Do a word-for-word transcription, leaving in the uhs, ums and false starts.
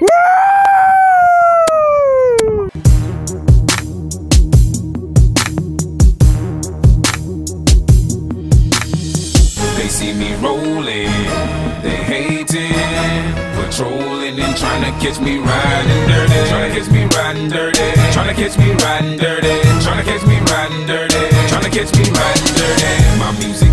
They see me rolling, they hating, patrolling and trying to catch me riding dirty, trying to catch me riding dirty, trying to catch me riding dirty, trying to catch me riding dirty, trying to catch me riding dirty. My music